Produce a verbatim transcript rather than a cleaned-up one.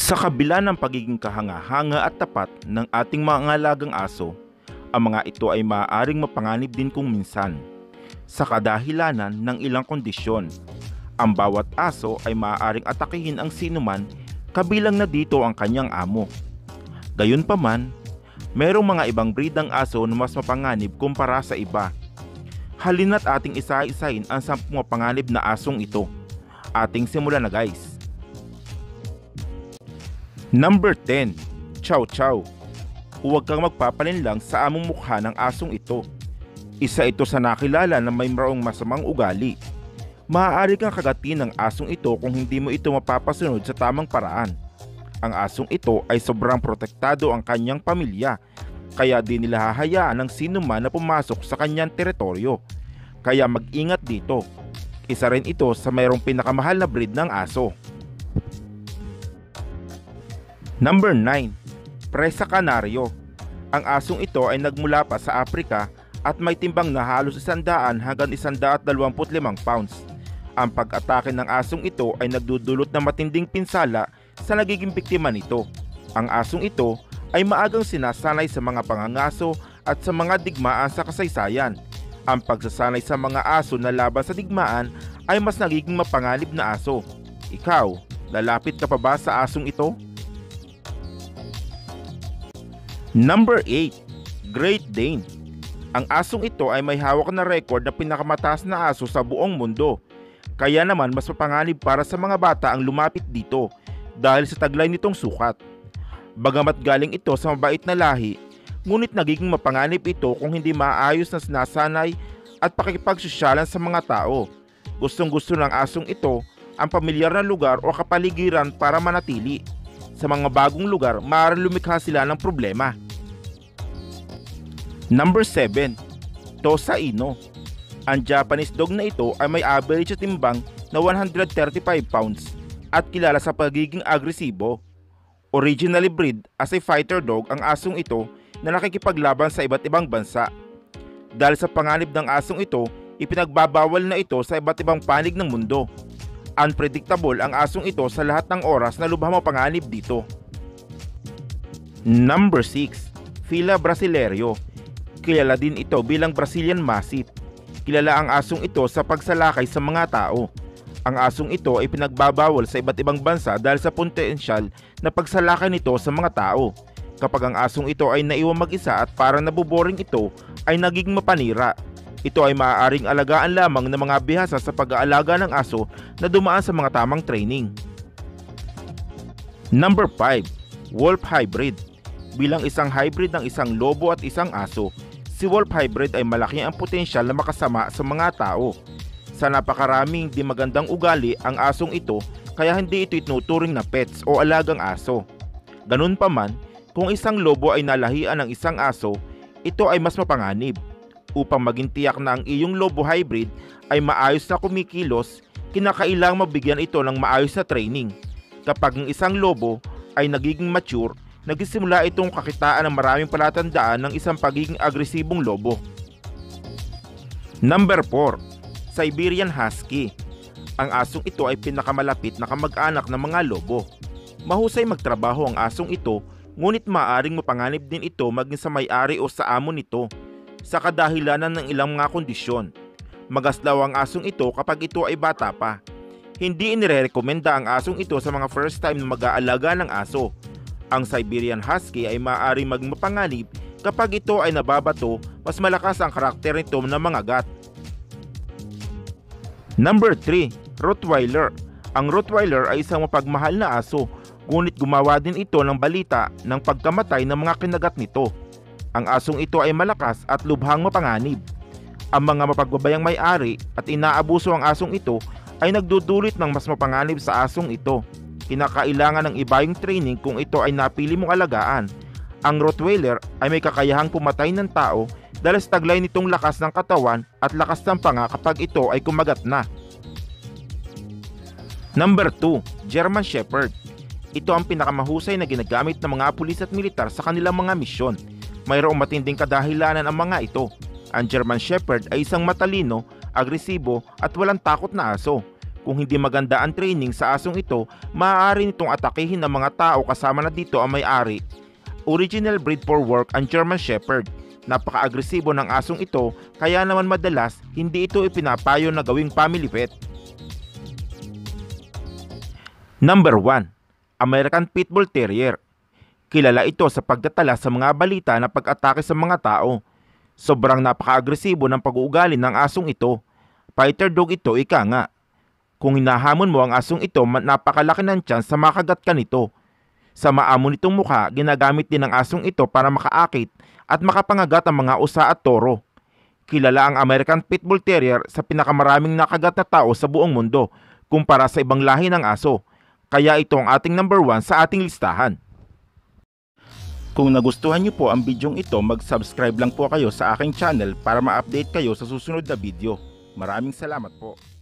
Sa kabila ng pagiging kahanga-hanga at tapat ng ating mga alagang aso, ang mga ito ay maaaring mapanganib din kung minsan. Sa kadahilanan ng ilang kondisyon, ang bawat aso ay maaaring atakihin ang sinuman, kabilang na dito ang kanyang amo. Gayunpaman, mayroong mga ibang breed ng aso na mas mapanganib kumpara sa iba. Halina't ating isa-isahin ang sampung mapanganib na asong ito. Ating simulan na, guys. Number ten. Chow Chow. Huwag kang magpapalinlang sa among mukha ng asong ito. Isa ito sa nakilala na may mayroong masamang ugali. Maaari kang kagatin ng asong ito kung hindi mo ito mapapasunod sa tamang paraan. Ang asong ito ay sobrang protektado ang kanyang pamilya, kaya di nila hahayaan ng sinuman na pumasok sa kanyang teritoryo. Kaya mag-ingat dito. Isa rin ito sa mayroong pinakamahal na breed ng aso. Number nine. Presa Canario. Ang asong ito ay nagmula pa sa Africa at may timbang na halos isandaan hanggang isandaan dalawampu't limang pounds. Ang pag-atake ng asong ito ay nagdudulot ng matinding pinsala sa nagiging biktima nito. Ang asong ito ay maagang sinasanay sa mga pangangaso at sa mga digmaan sa kasaysayan. Ang pagsasanay sa mga aso na laban sa digmaan ay mas nagiging mapanganib na aso. Ikaw, lalapit ka pa ba sa asong ito? Number eight. Great Dane. Ang asong ito ay may hawak na record na pinakamataas na aso sa buong mundo. Kaya naman mas mapanganib para sa mga bata ang lumapit dito dahil sa taglay nitong sukat. Bagamat galing ito sa mabait na lahi, ngunit nagiging mapanganib ito kung hindi maayos na sinasanay at pakikipagsosyalan sa mga tao. Gustong gusto ng asong ito ang pamilyar na lugar o kapaligiran para manatili. Sa mga bagong lugar, maaaring lumikha sila ng problema. Number seven. Tosa Ino. Ang Japanese dog na ito ay may average sa timbang na one hundred thirty-five pounds at kilala sa pagiging agresibo. Originally bred as a fighter dog ang asong ito na nakikipaglaban sa iba't ibang bansa. Dahil sa panganib ng asong ito, ipinagbabawal na ito sa iba't ibang panig ng mundo. Unpredictable ang asong ito sa lahat ng oras na lubhang mapanganib dito. Number six. Fila Brasilerio. Kilala din ito bilang Brazilian Mastiff. Kilala ang asong ito sa pagsalakay sa mga tao. Ang asong ito ay pinagbabawal sa iba't ibang bansa dahil sa potensyal na pagsalakay nito sa mga tao. Kapag ang asong ito ay naiwang mag-isa at parang nabuboring ito, ay nagiging mapanira. Ito ay maaaring alagaan lamang ng mga bihasa sa pag-aalaga ng aso na dumaan sa mga tamang training. Number five. Wolf Hybrid. Bilang isang hybrid ng isang lobo at isang aso, si Wolf Hybrid ay malaki ang potensyal na makasama sa mga tao. Sa napakaraming di magandang ugali ang asong ito, kaya hindi ito itinuturing na pets o alagang aso. Ganun pa man, kung isang lobo ay nalahian ng isang aso, ito ay mas mapanganib. Upang maging tiyak na ang iyong lobo hybrid ay maayos na kumikilos, kinakailangang mabigyan ito ng maayos na training. Kapag ang isang lobo ay nagiging mature, nagsisimula itong kakitaan ng maraming palatandaan ng isang pagiging agresibong lobo. Number four. Siberian Husky. Ang asong ito ay pinakamalapit na kamag-anak ng mga lobo. Mahusay magtrabaho ang asong ito, ngunit maaaring mapanganib din ito maging sa may-ari o sa amo nito. Sa kadahilanan ng ilang mga kondisyon, magaslaw ang asong ito kapag ito ay bata pa. Hindi inirekomenda ang asong ito sa mga first time na mag-aalaga ng aso. Ang Siberian Husky ay maaaring maging mapanganib kapag ito ay nababato, mas malakas ang karakter nito ng mga gat. Number three. Rottweiler. Ang Rottweiler ay isang mapagmahal na aso, ngunit gumawa din ito ng balita ng pagkamatay ng mga kinagat nito. Ang asong ito ay malakas at lubhang mapanganib. Ang mga mapagbabayang may-ari at inaabuso ang asong ito ay nagdudulot ng mas mapanganib sa asong ito. Kinakailangan ng iba yung training kung ito ay napili mong alagaan. Ang Rottweiler ay may kakayahang pumatay ng tao dahil sa taglay nitong lakas ng katawan at lakas ng panga kapag ito ay kumagat na. Number two. German Shepherd. Ito ang pinakamahusay na ginagamit ng mga pulis at militar sa kanilang mga misyon. Mayroong matinding kadahilanan ang mga ito. Ang German Shepherd ay isang matalino, agresibo at walang takot na aso. Kung hindi maganda ang training sa asong ito, maaari nitong atakehin ng mga tao kasama na dito ang may-ari. Original breed for work ang German Shepherd. Napaka-agresibo ng asong ito kaya naman madalas hindi ito ipinapayo na gawing family pet. Number one. American Pit Bull Terrier. Kilala ito sa pagdatala sa mga balita na pag-atake sa mga tao. Sobrang napaka-agresibo ng pag-uugali ng asong ito. Fighter dog ito ika nga. Kung hinahamon mo ang asong ito, napakalaki ng chance sa makagat ka nito. Sa maamo nitong mukha, ginagamit din ng asong ito para makaakit at makapangagat ang mga usa at toro. Kilala ang American Pit Bull Terrier sa pinakamaraming nakagat na tao sa buong mundo kumpara sa ibang lahi ng aso. Kaya ito ang ating number one sa ating listahan. Kung nagustuhan niyo po ang bidyong ito, mag-subscribe lang po kayo sa aking channel para ma-update kayo sa susunod na video. Maraming salamat po.